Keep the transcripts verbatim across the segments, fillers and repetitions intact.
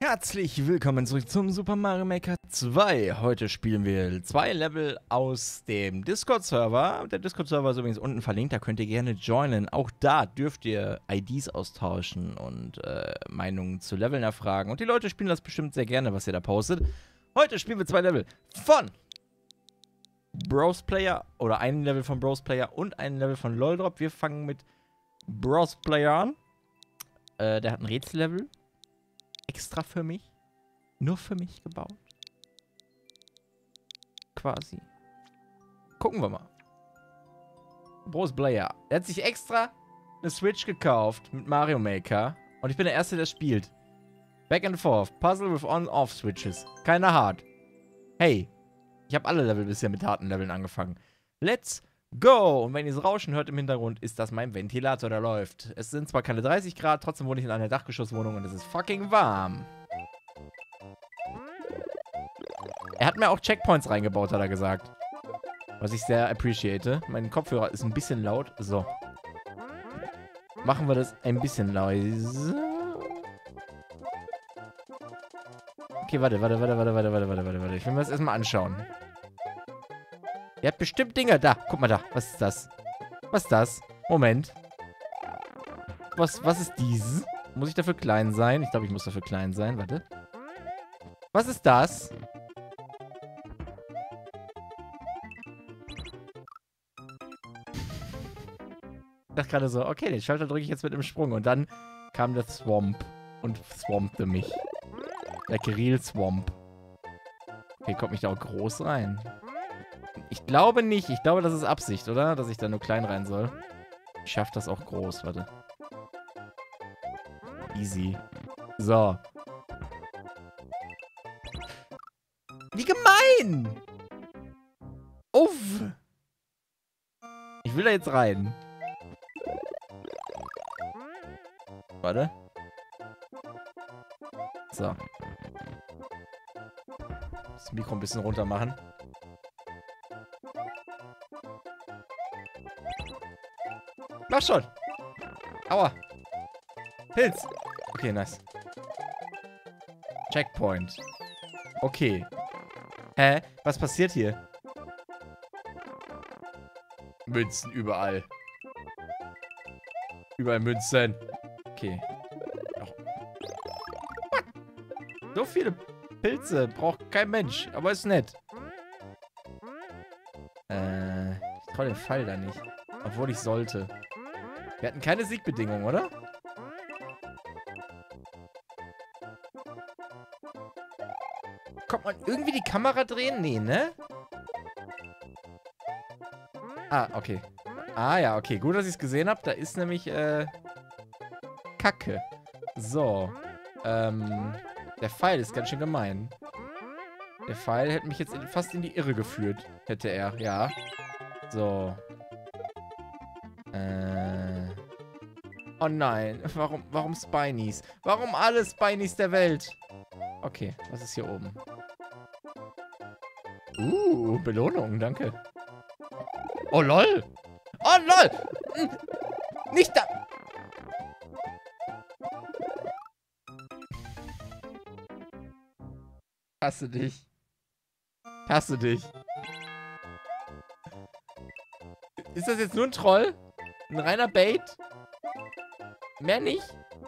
Herzlich willkommen zurück zum Super Mario Maker zwei. Heute spielen wir zwei Level aus dem Discord-Server. Der Discord-Server ist übrigens unten verlinkt, da könnt ihr gerne joinen. Auch da dürft ihr I Ds austauschen und äh, Meinungen zu Leveln erfragen. Und die Leute spielen das bestimmt sehr gerne, was ihr da postet. Heute spielen wir zwei Level von Bros Player oder ein Level von Bros Player und ein Level von LOLdrop. Wir fangen mit Bros Player an. Äh, der hat ein Rätsellevel. Extra für mich. Nur für mich gebaut. Quasi. Gucken wir mal. Bros Player. Er hat sich extra eine Switch gekauft mit Mario Maker. Und ich bin der Erste, der spielt. Back and forth. Puzzle with on-off switches. Keine hard. Hey. Ich habe alle Level bisher mit harten Leveln angefangen. Let's go! Und wenn ihr das Rauschen hört im Hintergrund, ist das mein Ventilator, der läuft. Es sind zwar keine dreißig Grad, trotzdem wohne ich in einer Dachgeschosswohnung und es ist fucking warm. Er hat mir auch Checkpoints reingebaut, hat er gesagt. Was ich sehr appreciate. Mein Kopfhörer ist ein bisschen laut. So. Machen wir das ein bisschen leise. Okay, warte, warte, warte, warte, warte, warte, warte, warte, warte. Ich will mir das erstmal anschauen. Ihr habt bestimmt Dinge. Da, guck mal da. Was ist das? Was ist das? Moment. Was, was ist dieses? Muss ich dafür klein sein? Ich glaube, ich muss dafür klein sein. Warte. Was ist das? Ich dachte gerade so, okay, den Schalter drücke ich jetzt mit dem Sprung. Und dann kam der Swamp und swampte mich. Der Kirill Swamp. Okay, kommt mich da auch groß rein? Ich glaube nicht. Ich glaube, das ist Absicht, oder? Dass ich da nur klein rein soll. Ich schaff das auch groß. Warte. Easy. So. Wie gemein! Uff! Ich will da jetzt rein. Warte. So. Das Mikro ein bisschen runter machen. Mach schon! Aua! Pilz! Okay, nice. Checkpoint. Okay. Hä? Was passiert hier? Münzen überall. Überall Münzen. Okay. Oh. So viele Pilze braucht kein Mensch, aber ist nett. Äh, ich trau den Fall da nicht. Obwohl ich sollte. Wir hatten keine Siegbedingungen, oder? Kommt man irgendwie die Kamera drehen? Nee, ne? Ah, okay. Ah, ja, okay. Gut, dass ich es gesehen habe. Da ist nämlich, äh... Kacke. So. Ähm... Der Pfeil ist ganz schön gemein. Der Pfeil hätte mich jetzt in, fast in die Irre geführt. Hätte er, ja. So. Äh... Oh nein. Warum, warum Spinies? Warum alle Spinies der Welt? Okay, was ist hier oben? Uh, Belohnung, danke. Oh, lol. Oh, lol. Hm. Nicht da. Hasse dich. Hasse dich. Ist das jetzt nur ein Troll? Ein reiner Bait? Mehr nicht?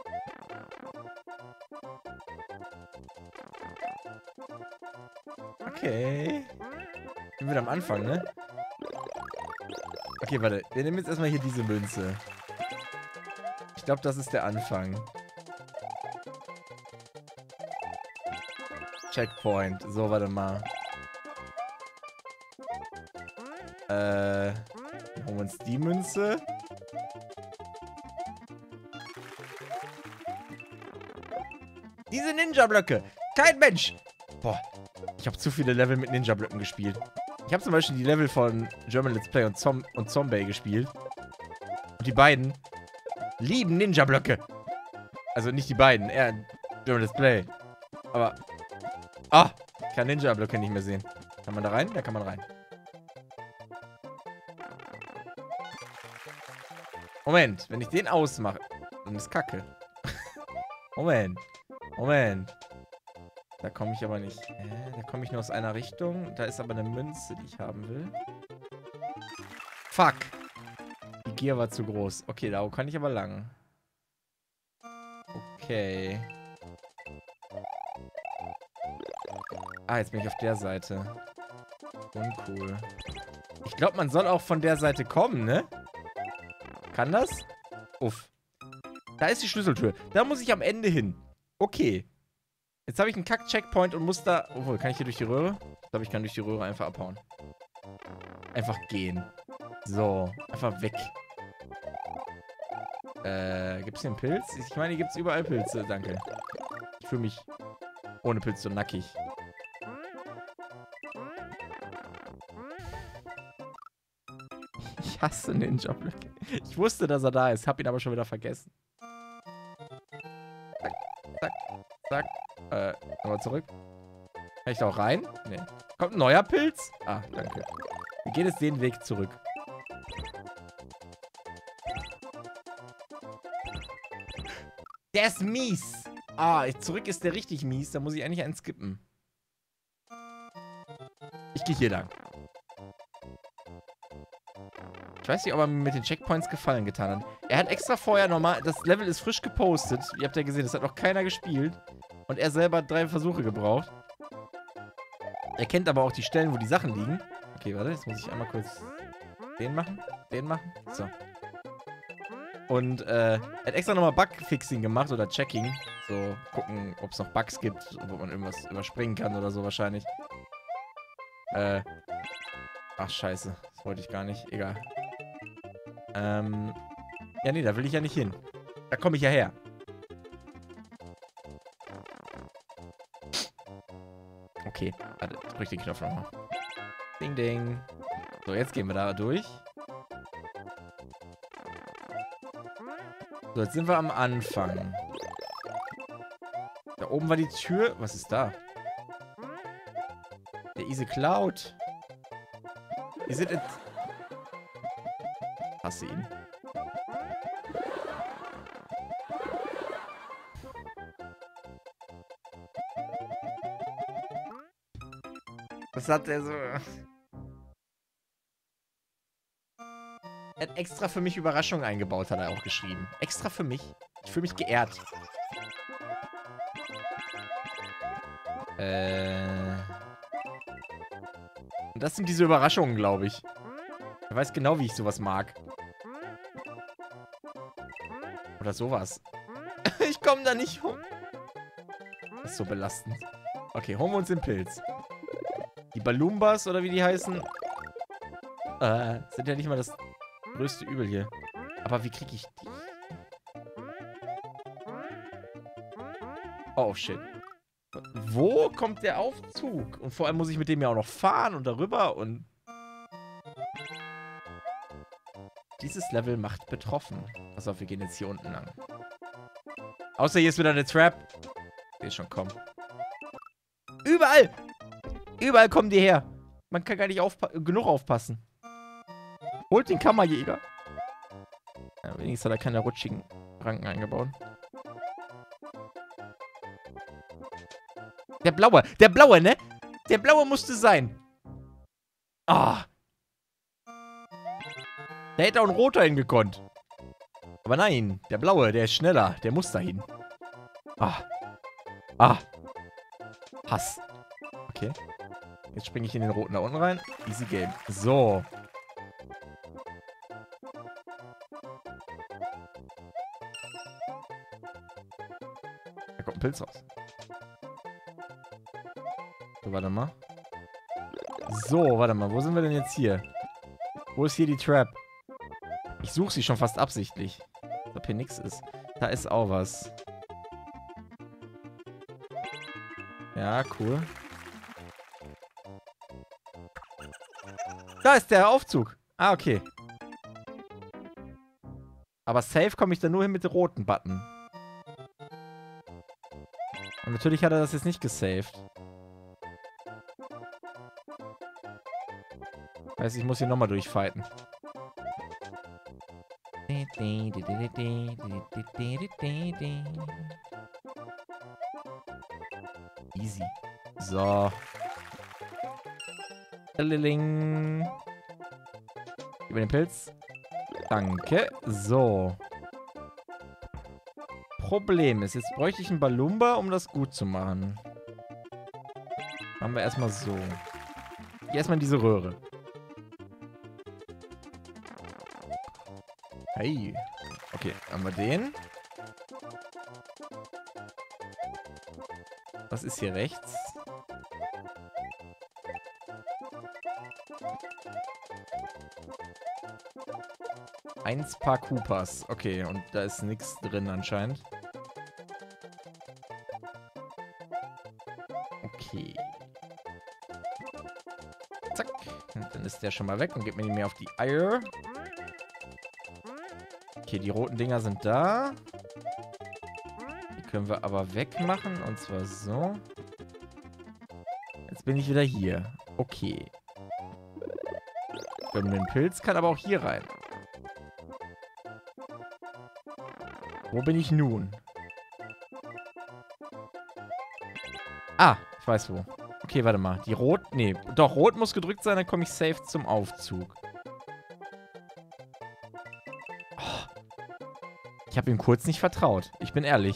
Okay. Ich bin wieder am Anfang, ne? Okay, warte. Wir nehmen jetzt erstmal hier diese Münze. Ich glaube, das ist der Anfang. Checkpoint. So, warte mal. Äh. Holen wir uns die Münze. Diese Ninja-Blöcke. Kein Mensch. Boah. Ich habe zu viele Level mit Ninja-Blöcken gespielt. Ich habe zum Beispiel die Level von German Let's Play und, Zom und Zombie gespielt. Und die beiden lieben Ninja-Blöcke. Also nicht die beiden, eher German Let's Play. Aber... Ah! Ich kann Ninja-Blöcke nicht mehr sehen. Kann man da rein? Da kann man rein. Moment, wenn ich den ausmache, dann ist Kacke. Moment. Moment. Da komme ich aber nicht. Äh, da komme ich nur aus einer Richtung. Da ist aber eine Münze, die ich haben will. Fuck. Die Gier war zu groß. Okay, da kann ich aber lang. Okay. Ah, jetzt bin ich auf der Seite. Uncool. Ich glaube, man soll auch von der Seite kommen, ne? Kann das? Uff. Da ist die Schlüsseltür. Da muss ich am Ende hin. Okay. Jetzt habe ich einen Kack-Checkpoint und muss da... Obwohl, kann ich hier durch die Röhre? Ich glaube, ich kann durch die Röhre einfach abhauen. Einfach gehen. So. Einfach weg. Äh, gibt es hier einen Pilz? Ich meine, hier gibt es überall Pilze. Danke. Ich fühle mich ohne Pilz so nackig. Ich hasse Ninja-Blöcke. Ich wusste, dass er da ist. Hab ihn aber schon wieder vergessen. Zack, zack, zack. Äh, nochmal zurück. Kann ich da auch rein? Nee. Kommt ein neuer Pilz? Ah, danke. Wir gehen jetzt den Weg zurück. Der ist mies. Ah, zurück ist der richtig mies. Da muss ich eigentlich einen skippen. Ich gehe hier lang. Ich weiß nicht, ob er mir mit den Checkpoints Gefallen getan hat. Er hat extra vorher nochmal... Das Level ist frisch gepostet. Ihr habt ja gesehen, das hat noch keiner gespielt. Und er selber hat drei Versuche gebraucht. Er kennt aber auch die Stellen, wo die Sachen liegen. Okay, warte, jetzt muss ich einmal kurz den machen. Den machen. So. Und äh, er hat extra nochmal Bugfixing gemacht oder Checking. So, gucken, ob es noch Bugs gibt, wo man irgendwas überspringen kann oder so wahrscheinlich. Äh. Ach, scheiße. Das wollte ich gar nicht. Egal. Ähm. Ja, nee, da will ich ja nicht hin. Da komme ich ja her. Okay, warte, drück den Knopf nochmal. Ding, ding. So, jetzt gehen wir da durch. So, jetzt sind wir am Anfang. Da oben war die Tür. Was ist da? Der Easy Cloud. Die sind jetzt... Hasse ihn. Was hat der so... Er hat extra für mich Überraschungen eingebaut, hat er auch geschrieben. Extra für mich. Ich fühle mich geehrt. Äh... Und das sind diese Überraschungen, glaube ich. Er weiß genau, wie ich sowas mag. Oder sowas. Ich komme da nicht hoch. Das ist so belastend. Okay, holen wir uns den Pilz. Die Balumbas, oder wie die heißen, äh, sind ja nicht mal das größte Übel hier. Aber wie kriege ich die? Oh, shit. Wo kommt der Aufzug? Und vor allem muss ich mit dem ja auch noch fahren und darüber und... Dieses Level macht betroffen. Pass auf, wir gehen jetzt hier unten lang. Außer hier ist wieder eine Trap. Die ist schon kommen. Überall! Überall kommen die her. Man kann gar nicht aufpa genug aufpassen. Holt den Kammerjäger. Ja, wenigstens hat er keine rutschigen Ranken eingebaut. Der blaue. Der blaue, ne? Der blaue musste sein. Ah. Da hätte auch ein roter hingekonnt. Aber nein, der blaue, der ist schneller. Der muss dahin. Ah. Ah. Hass. Okay. Jetzt springe ich in den roten da unten rein. Easy Game. So. Da kommt ein Pilz raus. So, warte mal. So, warte mal. Wo sind wir denn jetzt hier? Wo ist hier die Trap? Ich suche sie schon fast absichtlich. Ob hier nichts ist. Da ist auch was. Ja, cool. Da ist der Aufzug. Ah, okay. Aber safe komme ich da nur hin mit dem roten Button. Und natürlich hat er das jetzt nicht gesaved. Heißt, ich muss hier nochmal durchfighten. Easy. So. Lilling. Über den Pilz. Danke. So. Problem ist, jetzt bräuchte ich einen Balumba, um das gut zu machen. Machen wir erstmal so. Erstmal in diese Röhre. Hey. Okay, haben wir den. Was ist hier rechts? Eins paar Koopas. Okay, und da ist nichts drin anscheinend. Okay. Zack. Und dann ist der schon mal weg und gibt mir nicht mehr auf die Eier. Okay, die roten Dinger sind da. Die können wir aber wegmachen. Und zwar so. Jetzt bin ich wieder hier. Okay. Den Pilz kann aber auch hier rein. Wo bin ich nun? Ah, ich weiß wo. Okay, warte mal. Die Rot... Nee, doch, Rot muss gedrückt sein, dann komme ich safe zum Aufzug. Oh. Ich habe ihm kurz nicht vertraut. Ich bin ehrlich.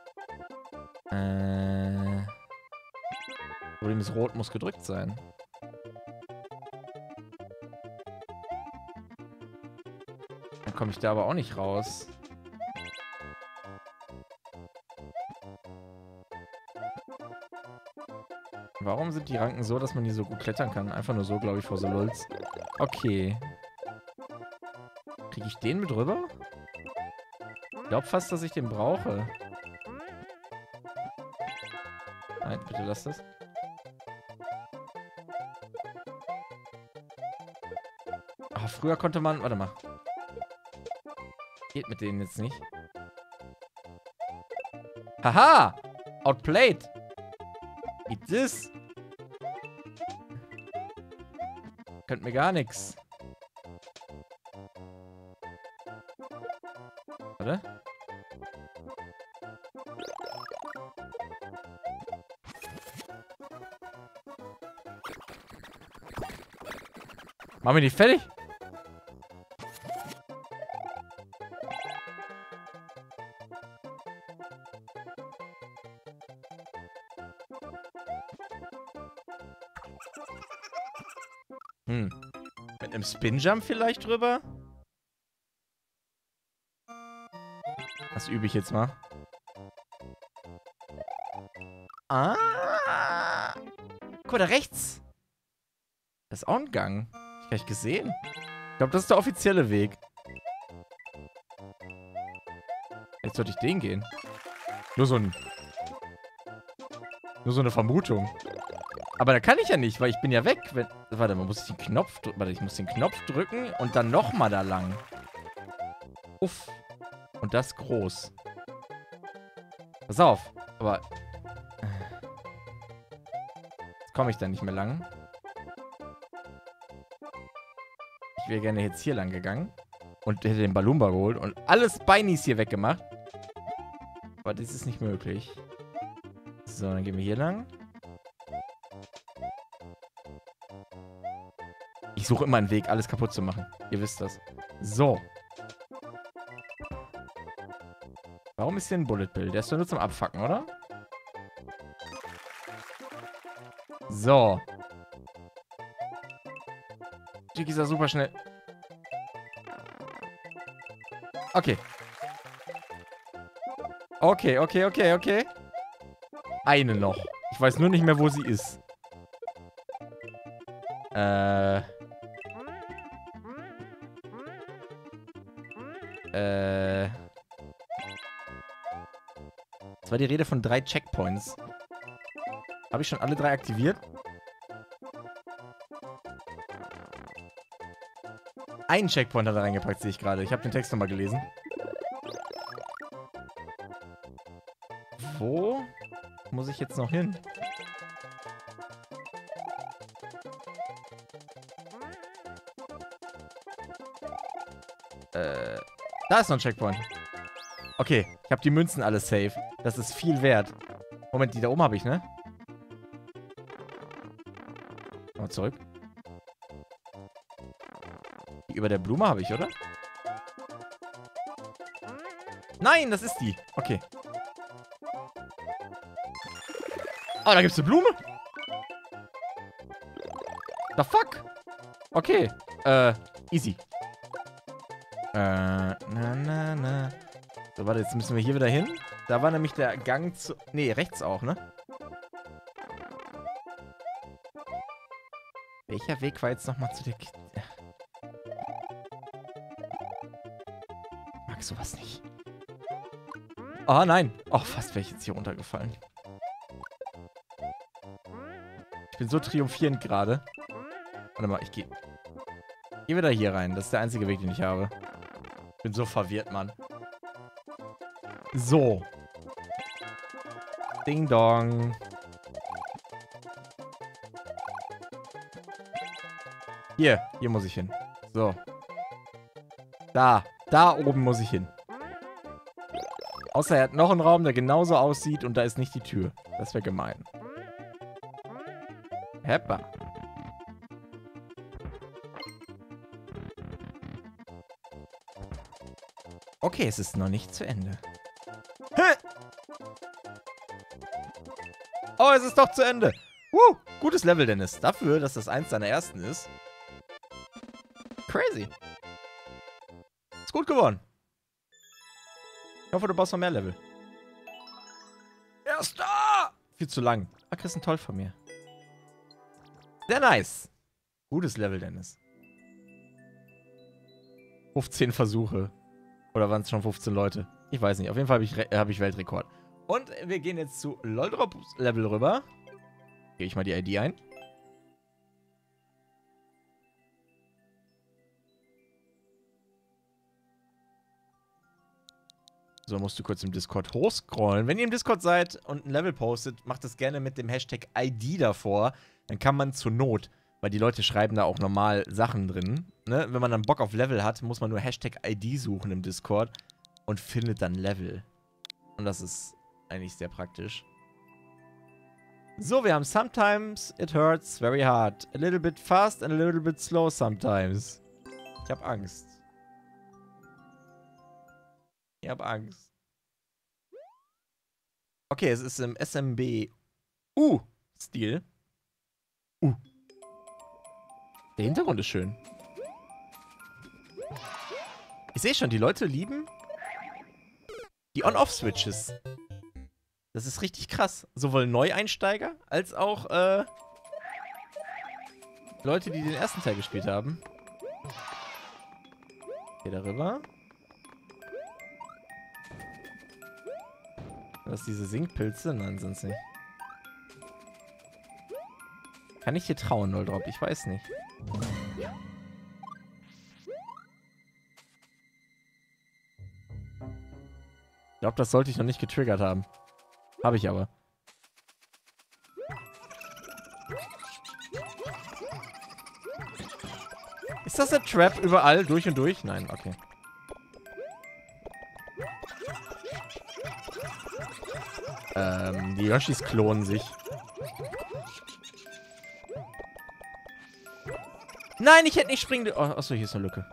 Äh... Problem ist, Rot muss gedrückt sein. Dann komme ich da aber auch nicht raus. Warum sind die Ranken so, dass man die so gut klettern kann? Einfach nur so, glaube ich, vor so Lulz. Okay. Kriege ich den mit rüber? Ich glaube fast, dass ich den brauche. Nein, bitte lass das. Ach, früher konnte man... Warte mal. Geht mit denen jetzt nicht. Haha! Outplayed! Eat this! Könnt mir gar nichts. Warte. Machen wir die fertig? Hm. Mit einem Spin-Jump vielleicht drüber? Das übe ich jetzt mal. Ah! Guck mal, da rechts. Das ist auch ein Gang. Hab ich gar nicht gesehen. Ich glaube, das ist der offizielle Weg. Jetzt sollte ich den gehen. Nur so ein... Nur so eine Vermutung. Aber da kann ich ja nicht, weil ich bin ja weg. Wenn, warte, man muss den Knopf drücken. Warte, ich muss den Knopf drücken und dann nochmal da lang. Uff. Und das groß. Pass auf. Aber... Jetzt komme ich da nicht mehr lang. Ich wäre gerne jetzt hier lang gegangen. Und hätte den Balumba geholt und alles Beinis hier weggemacht. Aber das ist nicht möglich. So, dann gehen wir hier lang. Ich suche immer einen Weg, alles kaputt zu machen. Ihr wisst das. So. Warum ist hier ein Bullet Bill? Der ist doch nur zum Abfacken, oder? So. Jiggy ist ja super schnell. Okay. Okay, okay, okay, okay. Eine noch. Ich weiß nur nicht mehr, wo sie ist. Äh... Äh... Es war die Rede von drei Checkpoints. Habe ich schon alle drei aktiviert? Einen Checkpoint hat er reingepackt, sehe ich gerade. Ich habe den Text nochmal gelesen. Wo muss ich jetzt noch hin? Äh, da ist noch ein Checkpoint. Okay, ich habe die Münzen alle safe. Das ist viel wert. Moment, die da oben habe ich, ne? Mal zurück. Die über der Blume habe ich, oder? Nein, das ist die. Okay. Oh, da gibt's eine Blume. The fuck? Okay. Äh, easy. Äh, na, na, na. So, warte, jetzt müssen wir hier wieder hin. Da war nämlich der Gang zu... Nee, rechts auch, ne? Welcher Weg war jetzt nochmal zu der... K mag sowas nicht. Oh, nein. Oh, fast wäre ich jetzt hier runtergefallen. Ich bin so triumphierend gerade. Warte mal, ich gehe... Geh wieder hier rein. Das ist der einzige Weg, den ich habe. Ich bin so verwirrt, Mann. So. Ding Dong. Hier. Hier muss ich hin. So. Da. Da oben muss ich hin. Außer er hat noch einen Raum, der genauso aussieht und da ist nicht die Tür. Das wäre gemein. Heppa. Okay, es ist noch nicht zu Ende. Oh, es ist doch zu Ende. Woo, gutes Level, Dennis. Dafür, dass das eins deiner ersten ist. Crazy. Ist gut geworden. Ich hoffe, du baust noch mehr Level. Erster! Viel zu lang. Ah, kriegst einen Toll von mir. Sehr nice. Gutes Level, Dennis. fünfzehn Versuche. Oder waren es schon fünfzehn Leute? Ich weiß nicht. Auf jeden Fall habe ich, hab ich Weltrekord. Und wir gehen jetzt zu Loldrops Level rüber. Gehe ich mal die I D ein. So, musst du kurz im Discord hochscrollen. Wenn ihr im Discord seid und ein Level postet, macht das gerne mit dem Hashtag I D davor. Dann kann man zur Not, weil die Leute schreiben da auch normal Sachen drin. Ne? Wenn man dann Bock auf Level hat, muss man nur Hashtag I D suchen im Discord und findet dann Level. Und das ist eigentlich sehr praktisch. So, wir haben sometimes it hurts very hard. A little bit fast and a little bit slow sometimes. Ich hab Angst. Ich hab Angst. Okay, es ist im S M B U-Stil. Uh. Der Hintergrund ist schön. Ich sehe schon, die Leute lieben die On-Off-Switches. Das ist richtig krass. Sowohl Neueinsteiger als auch äh, Leute, die den ersten Teil gespielt haben. Hier darüber. Was diese Singpilze? Nein, sonst nicht. Kann ich hier trauen, Loldrop? Ich weiß nicht. Ich glaube, das sollte ich noch nicht getriggert haben. Habe ich aber. Ist das der Trap überall? Durch und durch? Nein, okay. Ähm, die Yoshis klonen sich. Nein, ich hätte nicht springen... Oh, achso, hier ist eine Lücke.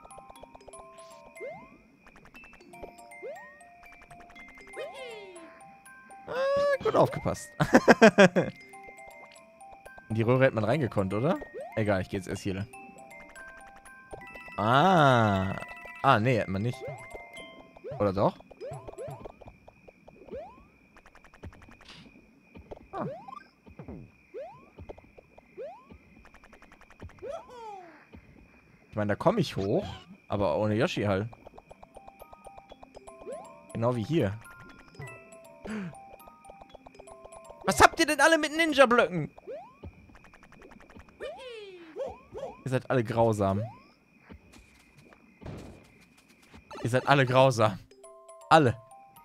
Ah, gut aufgepasst. In die Röhre hätte man reingekonnt, oder? Egal, ich gehe jetzt erst hier lang. Ah. Ah, nee, hätte man nicht. Oder doch? Ah. Ich meine, da komme ich hoch, aber ohne Yoshi halt. Genau wie hier. Was habt ihr denn alle mit Ninja-Blöcken? Ihr seid alle grausam. Ihr seid alle grausam. Alle.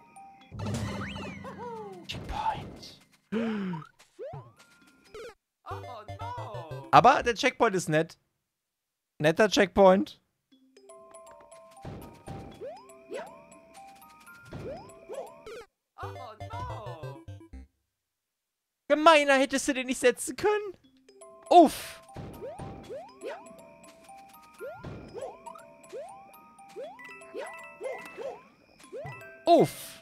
Checkpoint. Aber der Checkpoint ist nett. Netter Checkpoint. Gemeiner hättest du den nicht setzen können. Uff! Uff!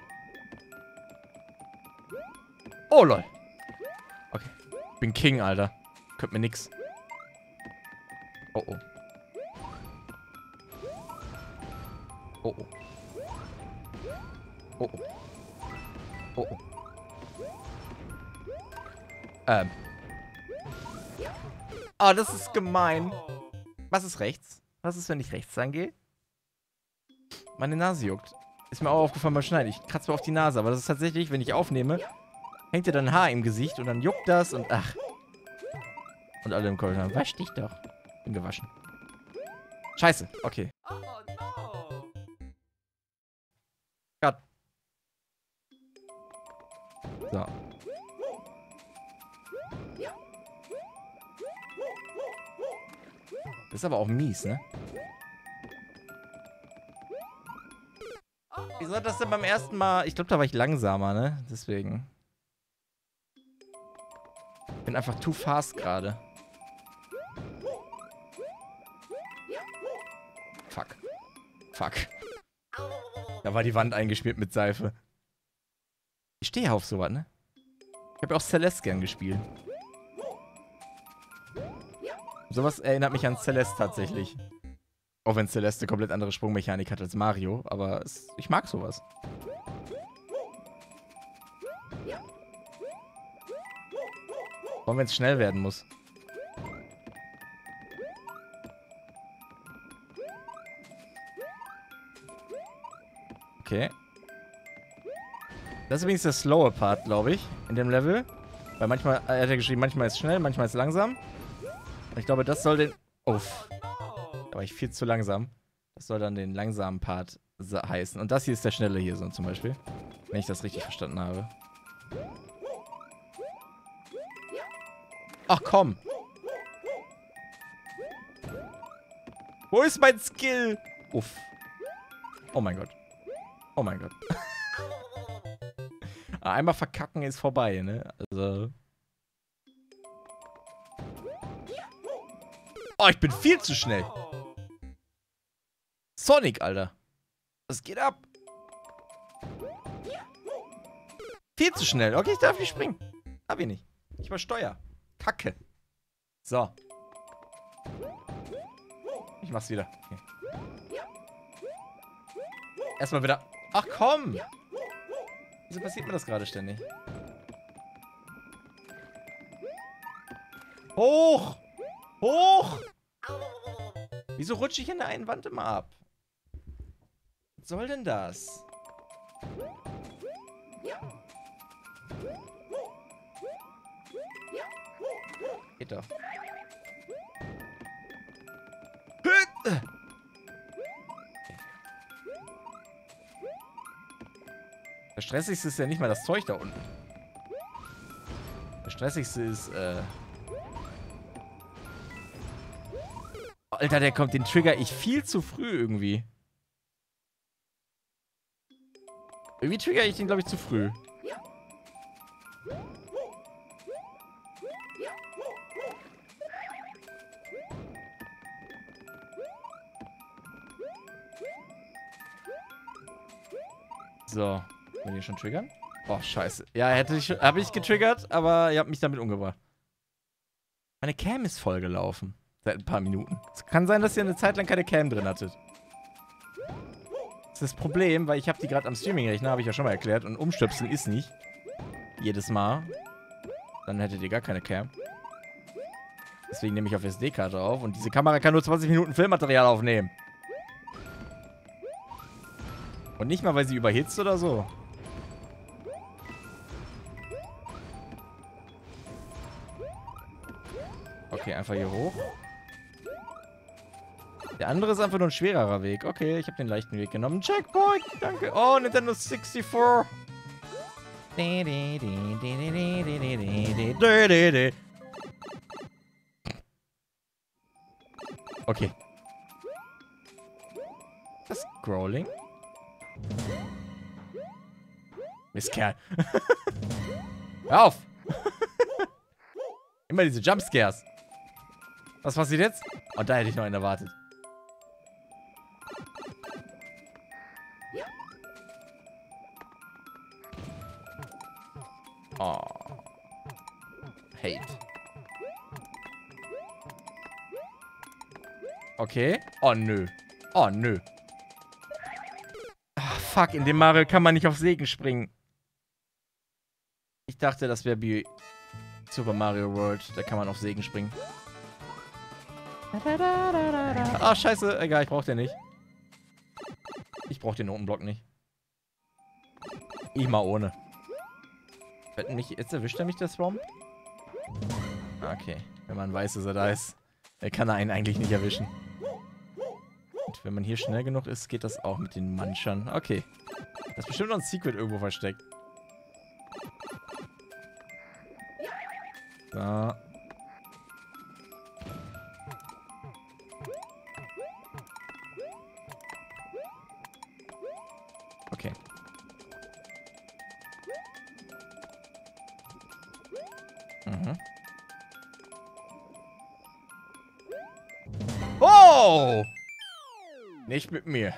Oh, lol. Okay. Bin King, Alter. Könnt mir nix. Oh, oh. Oh, oh. Oh, oh. Oh, oh. Ähm. Oh, das ist gemein. Was ist rechts? Was ist, wenn ich rechts angehe? Meine Nase juckt. Ist mir auch aufgefallen beim Schneiden. Ich kratze mir auf die Nase, aber das ist tatsächlich, wenn ich aufnehme, hängt dir dann ein Haar im Gesicht und dann juckt das und ach. Und alle im Kommentar, wasch dich doch. Bin gewaschen. Scheiße, okay. Gott. So. Das ist aber auch mies, ne? Wieso hat das denn beim ersten Mal... Ich glaube, da war ich langsamer, ne? Deswegen. Ich bin einfach too fast gerade. Fuck. Fuck. Da war die Wand eingeschmiert mit Seife. Ich stehe auf sowas, ne? Ich habe ja auch Celeste gern gespielt. Sowas erinnert mich an Celeste tatsächlich. Auch wenn Celeste eine komplett andere Sprungmechanik hat als Mario. Aber es, ich mag sowas. Vor allem, wenn es schnell werden muss. Okay. Das ist übrigens der slowe Part, glaube ich, in dem Level. Weil manchmal, er hat ja geschrieben, manchmal ist es schnell, manchmal ist es langsam. Und ich glaube, das soll den... Uff. Da war ich viel zu langsam. Das soll dann den langsamen Part heißen. Und das hier ist der schnelle hier so zum Beispiel. Wenn ich das richtig verstanden habe. Ach komm. Wo ist mein Skill? Uff. Oh mein Gott. Oh mein Gott. Einmal verkacken ist vorbei, ne? Also... Oh, ich bin viel zu schnell. Sonic, Alter. Was geht ab? Viel zu schnell. Okay, ich darf nicht springen. Hab ich nicht. Ich übersteuer. Kacke. So. Ich mach's wieder. Okay. Erstmal wieder... Ach komm! Wieso passiert mir das gerade ständig? Hoch! Hoch! Wieso rutsche ich in der einen Wand immer ab? Was soll denn das? Geht doch. Das Stressigste ist ja nicht mal das Zeug da unten. Das Stressigste ist, äh... Alter, der kommt, den trigger ich viel zu früh irgendwie. Irgendwie trigger ich den, glaube ich, zu früh. So. Wenn ihr schon triggern? Oh, scheiße. Ja, hätte ich, habe ich getriggert, aber ihr habt mich damit umgebracht. Meine Cam ist voll gelaufen. Seit ein paar Minuten. Es kann sein, dass ihr eine Zeit lang keine Cam drin hattet. Das ist das Problem, weil ich habe die gerade am Streaming-Rechner, habe ich ja schon mal erklärt. Und umstöpseln ist nicht. Jedes Mal. Dann hättet ihr gar keine Cam. Deswegen nehme ich auf S D-Karte auf. Und diese Kamera kann nur zwanzig Minuten Filmmaterial aufnehmen. Und nicht mal, weil sie überhitzt oder so. Okay, einfach hier hoch. Der andere ist einfach nur ein schwererer Weg. Okay, ich habe den leichten Weg genommen. Checkpoint, danke. Oh, Nintendo sixty-four. Okay. Das Scrolling. Mist, Kerl. Hör auf! Immer diese Jumpscares. Was passiert jetzt? Oh, da hätte ich noch einen erwartet. Oh. Hate. Okay. Oh, nö. Oh, nö. Ach, fuck. In dem Mario kann man nicht auf Segen springen. Ich dachte, das wäre wie Super Mario World. Da kann man auf Segen springen. Ah, scheiße. Egal, ich brauch den nicht. Ich brauch den Notenblock nicht. Ich mal ohne. Mich, jetzt erwischt er mich, der Swamp? Okay. Wenn man weiß, dass er da ist, kann er einen eigentlich nicht erwischen. Und wenn man hier schnell genug ist, geht das auch mit den Manchern. Okay. Da ist bestimmt noch ein Secret irgendwo versteckt. So. Okay. Mhm. Oh! Nicht mit mir.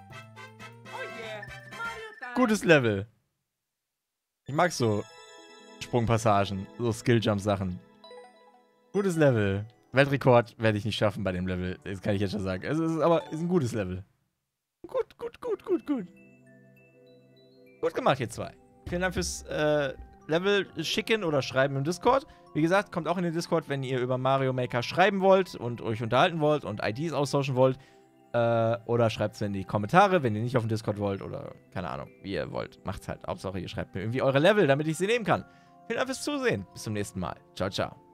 Gutes Level. Ich mag so Sprungpassagen, so Skill-Jump-Sachen. Gutes Level. Weltrekord werde ich nicht schaffen bei dem Level. Das kann ich jetzt schon sagen. Es ist aber ist ein gutes Level. Gut, gut, gut, gut, gut. Gut gemacht, ihr zwei. Vielen Dank fürs äh, Level schicken oder schreiben im Discord. Wie gesagt, kommt auch in den Discord, wenn ihr über Mario Maker schreiben wollt und euch unterhalten wollt und I Ds austauschen wollt. Äh, oder schreibt es in die Kommentare, wenn ihr nicht auf den Discord wollt oder keine Ahnung, wie ihr wollt. Macht's halt. Hauptsache, ihr schreibt mir irgendwie eure Level, damit ich sie nehmen kann. Vielen Dank fürs Zusehen. Bis zum nächsten Mal. Ciao, ciao.